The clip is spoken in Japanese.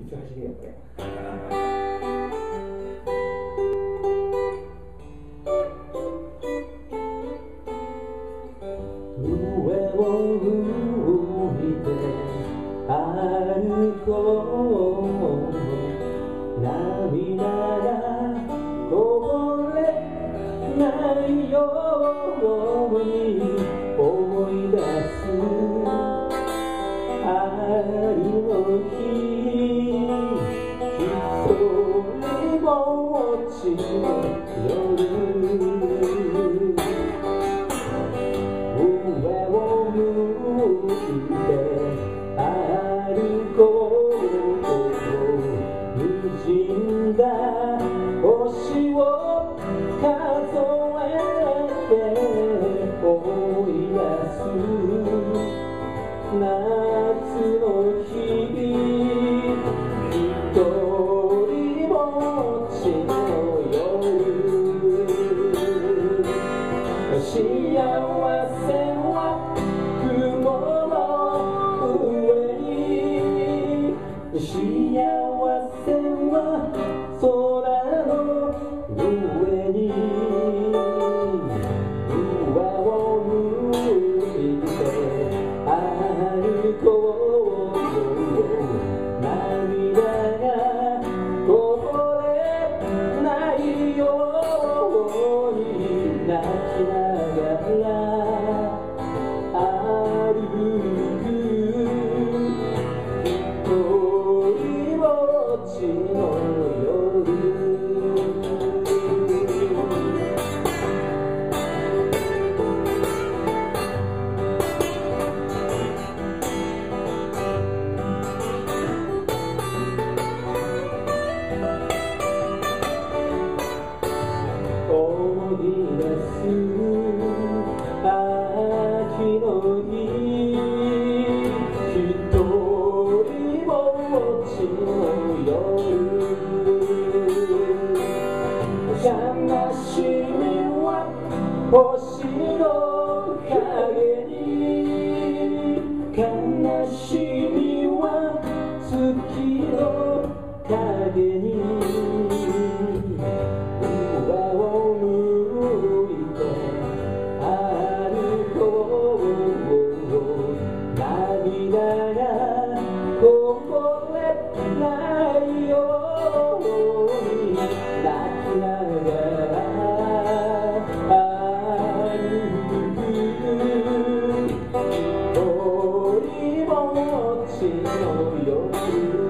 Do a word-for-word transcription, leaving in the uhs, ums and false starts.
いつ走りやこれ。上を向いて歩こう、涙がこぼれないように思い出す春の日、ひとりぼっちの夜、上を向いて歩こう、滲んだ星を数えて思い出す夏の日、ひとりぼっちの夜、幸せは雲の上に、幸せは空の上に、上を向いて歩こう、涙がこぼれないように泣きながら歩く、ひとりぼっちの夜。思い出す秋の日、ひとりぼっちの夜、悲しみは星の影に、悲しみは月の影に、涙がこぼれないように泣きながら歩く、ひとりぼっちの夜。